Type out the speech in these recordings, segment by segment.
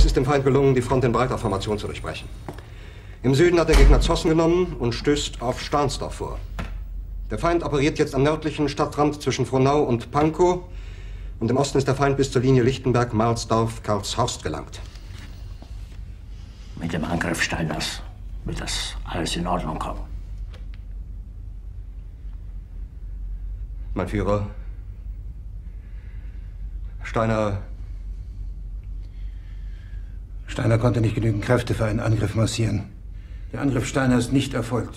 Es ist dem Feind gelungen, die Front in breiter Formation zu durchbrechen. Im Süden hat der Gegner Zossen genommen und stößt auf Stahnsdorf vor. Der Feind operiert jetzt am nördlichen Stadtrand zwischen Frohnau und Pankow. Und im Osten ist der Feind bis zur Linie Lichtenberg-Marsdorf-Karlshorst gelangt. Mit dem Angriff Steiners wird das alles in Ordnung kommen. Mein Führer, Steiner konnte nicht genügend Kräfte für einen Angriff massieren. Der Angriff Steiner ist nicht erfolgt.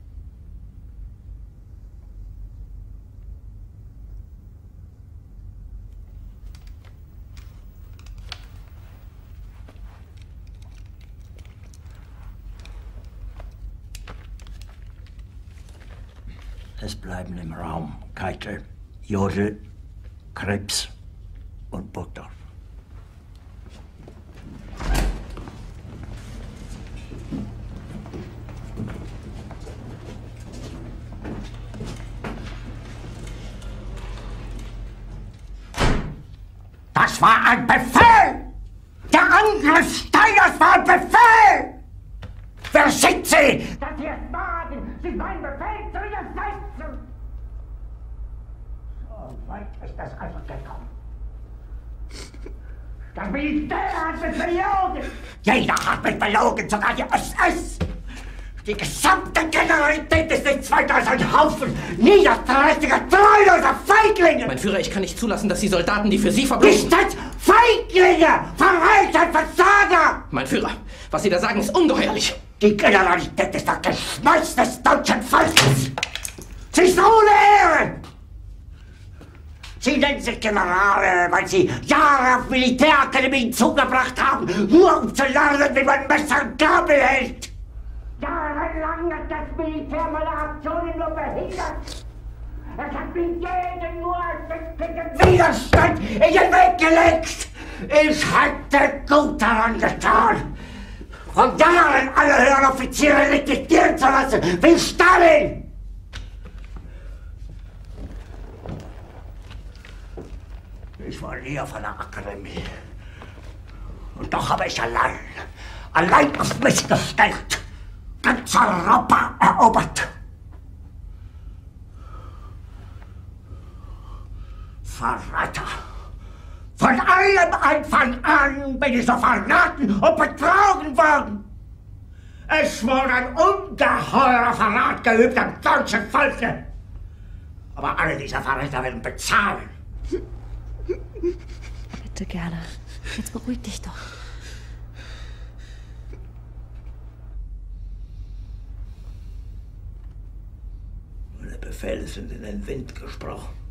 Es bleiben im Raum Keitel, Jodl, Krebs und Burgdorf. Das war ein Befehl! Der Angriff Steiners war ein Befehl! Wer sind Sie, dass Sie es wagen, sich meinen Befehl zu widersetzen? So weit ist das also gekommen. Das Militär hat mich belogen! Jeder hat mich belogen, sogar die SS! Die gesamte Generalität ist nichts weiter als ein Haufen niederträchtiger, treuloser Feiglinge! Mein Führer, ich kann nicht zulassen, dass die Soldaten, die für Sie verbringen... Nicht als Feiglinge! Verreiter, Versager! Mein Führer, was Sie da sagen, ist ungeheuerlich! Die Generalität ist das Geschmeiß des deutschen Volkes! Sie ist ohne Ehre! Sie nennen sich Generale, weil Sie Jahre auf Militärakademien zugebracht haben, nur um zu lernen, wie man Messer und Gabel hält! Jahrelang hat das Militär meine Aktionen nur behindert. Es hat mir jeden nur ersichtlichen Widerstand in den Weg gelegt. Ich hätte gut daran getan, von Jahren alle höheren Offiziere liquidieren zu lassen, wie Stalin. Ich war nie auf einer Akademie. Und doch habe ich allein auf mich gestellt, ganz Europa erobert. Verräter! Von allem Anfang an bin ich so verraten und betrogen worden. Es wurde ein ungeheurer Verrat geübt am deutschen Volke. Aber alle diese Verräter werden bezahlen. Bitte gerne. Jetzt beruhig dich doch. Meine Befehle sind in den Wind gesprochen.